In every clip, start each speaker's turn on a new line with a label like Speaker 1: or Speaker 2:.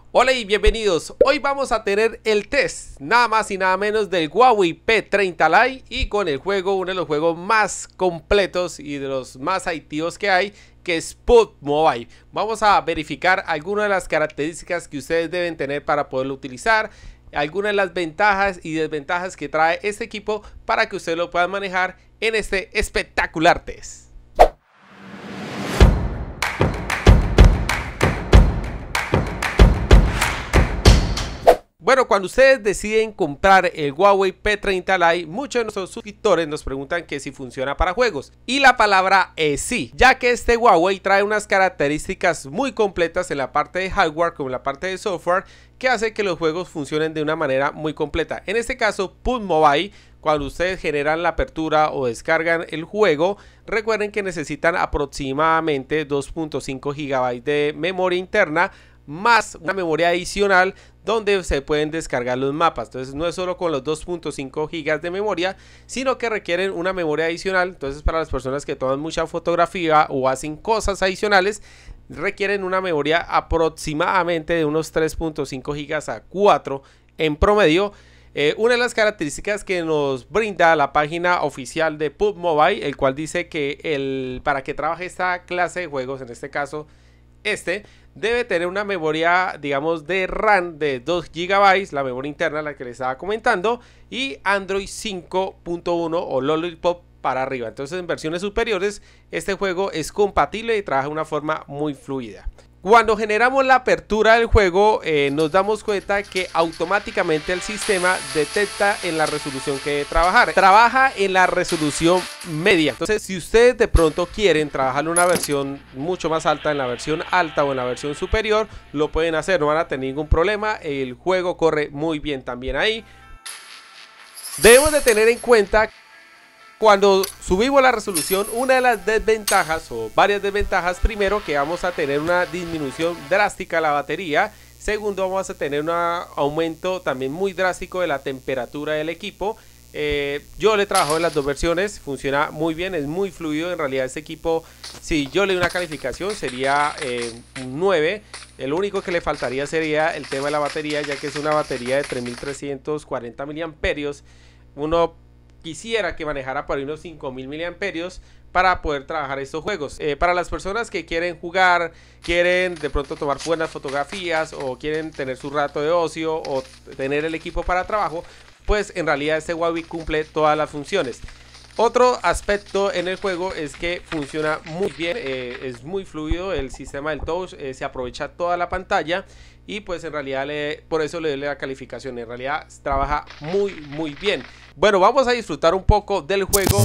Speaker 1: Hola y bienvenidos. Hoy vamos a tener el test, nada más y nada menos, del Huawei P30 Lite y con el juego, uno de los juegos más completos y de los más adictivos que hay, que es PUBG Mobile. Vamos a verificar algunas de las características que ustedes deben tener para poderlo utilizar, algunas de las ventajas y desventajas que trae este equipo para que ustedes lo puedan manejar en este espectacular test. Bueno, cuando ustedes deciden comprar el Huawei P30 Lite, muchos de nuestros suscriptores nos preguntan que si funciona para juegos. Y la palabra es sí, ya que este Huawei trae unas características muy completas en la parte de hardware como en la parte de software, que hace que los juegos funcionen de una manera muy completa. En este caso, PUBG Mobile, cuando ustedes generan la apertura o descargan el juego, recuerden que necesitan aproximadamente 2.5 GB de memoria interna, más una memoria adicional donde se pueden descargar los mapas. Entonces no es solo con los 2.5 GB de memoria, sino que requieren una memoria adicional. Entonces para las personas que toman mucha fotografía o hacen cosas adicionales, requieren una memoria aproximadamente de unos 3.5 GB a 4 en promedio. Una de las características que nos brinda la página oficial de PUBG Mobile, el cual dice que para que trabaje esta clase de juegos, en este caso debe tener una memoria, digamos, de RAM de 2 GB, la memoria interna, la que les estaba comentando, y Android 5.1 o Lollipop para arriba. Entonces en versiones superiores este juego es compatible y trabaja de una forma muy fluida. Cuando generamos la apertura del juego, nos damos cuenta que automáticamente el sistema detecta en la resolución que debe trabajar. Trabaja en la resolución media. Entonces, si ustedes de pronto quieren trabajar en una versión mucho más alta, en la versión alta o en la versión superior, lo pueden hacer, no van a tener ningún problema. El juego corre muy bien también ahí. Debemos de tener en cuenta cuando subimos la resolución, una de las desventajas o varias desventajas, primero que vamos a tener una disminución drástica de la batería, segundo vamos a tener un aumento también muy drástico de la temperatura del equipo. Yo le trabajo en las dos versiones, funciona muy bien, es muy fluido. En realidad este equipo, si yo le doy una calificación, sería un 9. El único que le faltaría sería el tema de la batería, ya que es una batería de 3340 miliamperios. Uno quisiera que manejara por unos 5000 miliamperios para poder trabajar estos juegos. Para las personas que quieren jugar, quieren de pronto tomar buenas fotografías o quieren tener su rato de ocio o tener el equipo para trabajo, pues en realidad este Huawei cumple todas las funciones. Otro aspecto en el juego es que funciona muy bien, es muy fluido el sistema del touch, se aprovecha toda la pantalla y pues en realidad por eso le doy la calificación. En realidad trabaja muy bien. Bueno, vamos a disfrutar un poco del juego.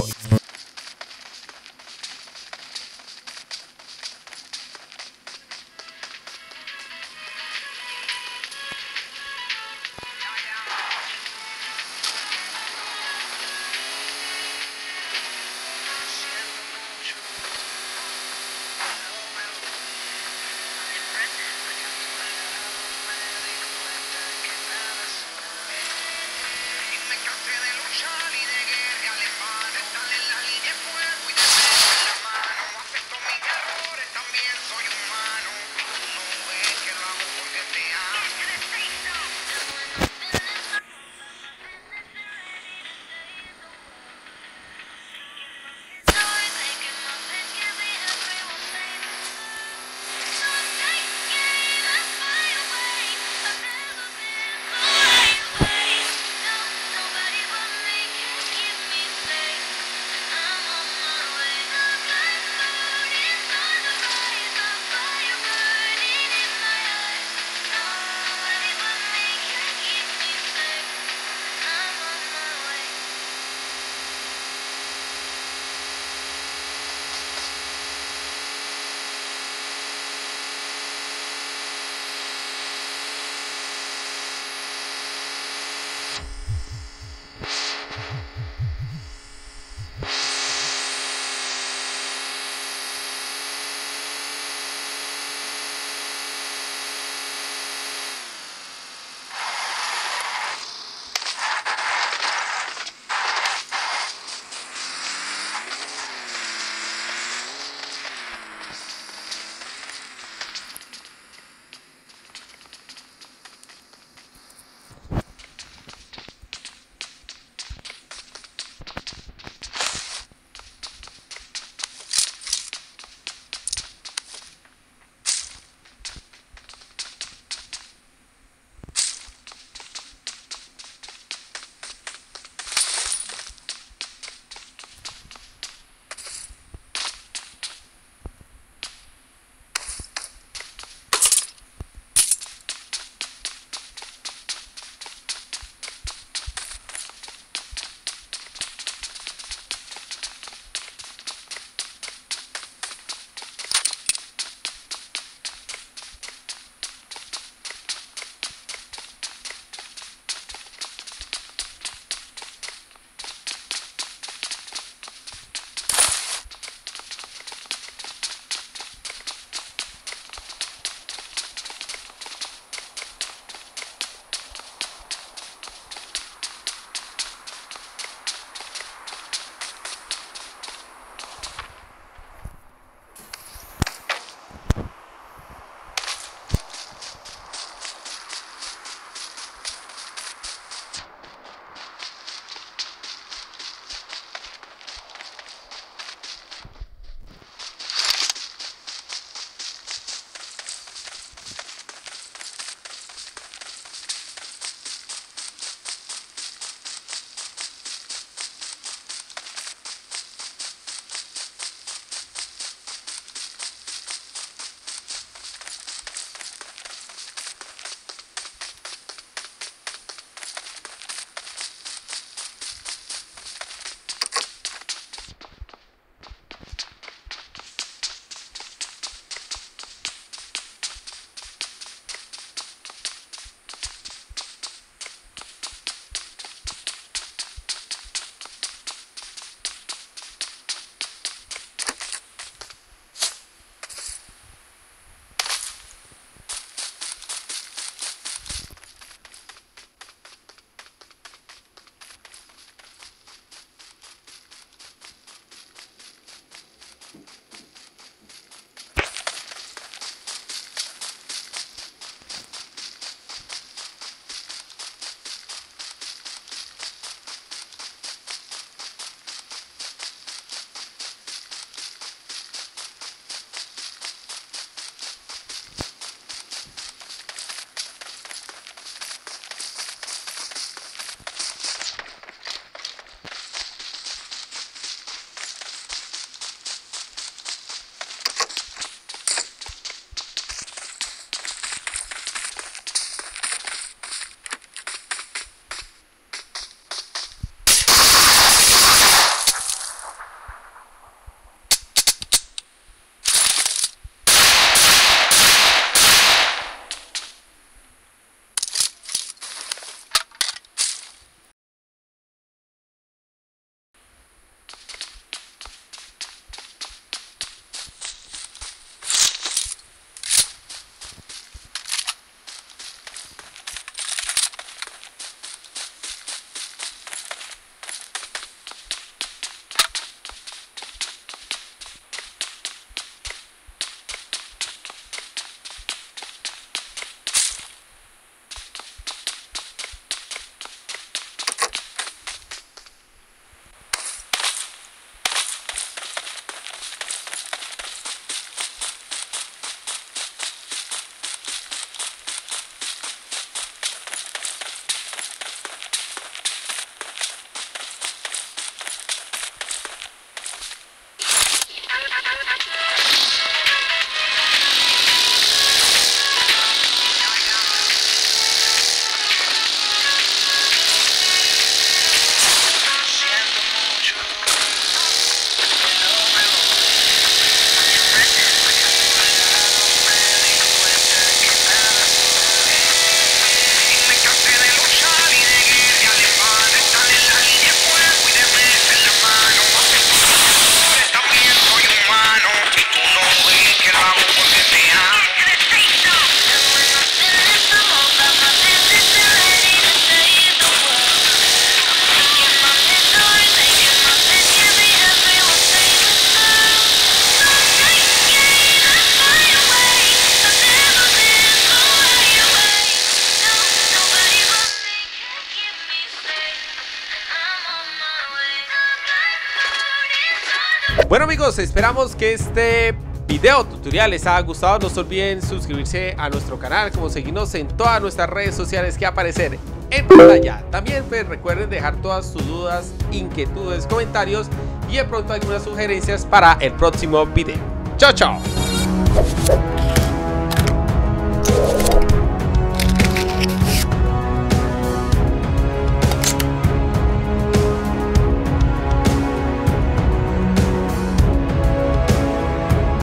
Speaker 1: Bueno amigos, esperamos que este video tutorial les haya gustado. No se olviden suscribirse a nuestro canal, como seguirnos en todas nuestras redes sociales que aparecen en pantalla. También pues recuerden dejar todas sus dudas, inquietudes, comentarios y de pronto algunas sugerencias para el próximo video. Chao, chao.